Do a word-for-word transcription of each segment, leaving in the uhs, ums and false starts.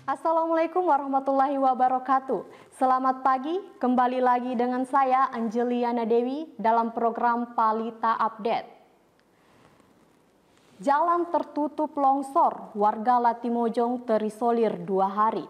Assalamualaikum warahmatullahi wabarakatuh. Selamat pagi, kembali lagi dengan saya Anjeliana Dewi dalam program Palita Update. Jalan tertutup longsor, warga Latimojong terisolir dua hari.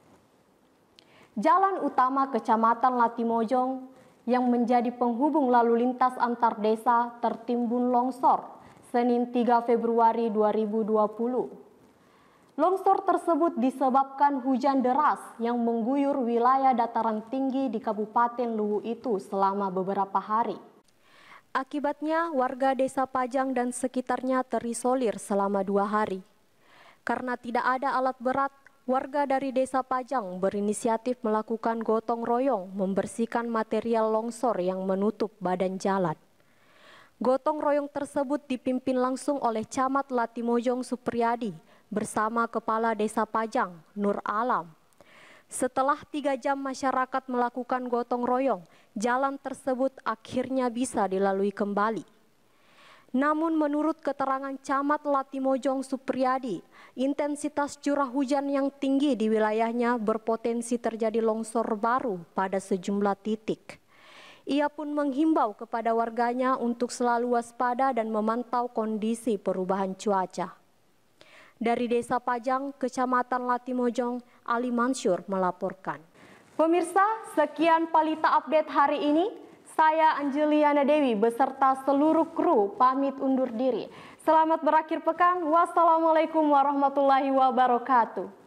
Jalan utama Kecamatan Latimojong yang menjadi penghubung lalu lintas antar desa tertimbun longsor Senin tiga Februari dua ribu dua puluh. Longsor tersebut disebabkan hujan deras yang mengguyur wilayah dataran tinggi di Kabupaten Luwu itu selama beberapa hari. Akibatnya warga Desa Pajang dan sekitarnya terisolir selama dua hari. Karena tidak ada alat berat, warga dari Desa Pajang berinisiatif melakukan gotong royong membersihkan material longsor yang menutup badan jalan. Gotong royong tersebut dipimpin langsung oleh Camat Latimojong Supriyadi bersama Kepala Desa Pajang, Nur Alam. Setelah tiga jam masyarakat melakukan gotong royong, jalan tersebut akhirnya bisa dilalui kembali. Namun menurut keterangan Camat Latimojong Supriyadi, intensitas curah hujan yang tinggi di wilayahnya berpotensi terjadi longsor baru pada sejumlah titik. Ia pun menghimbau kepada warganya untuk selalu waspada dan memantau kondisi perubahan cuaca. Dari Desa Pajang, Kecamatan Latimojong, Ali Mansur melaporkan. Pemirsa, sekian Palita Update hari ini. Saya Anjeliana Dewi beserta seluruh kru pamit undur diri. Selamat berakhir pekan. Wassalamualaikum warahmatullahi wabarakatuh.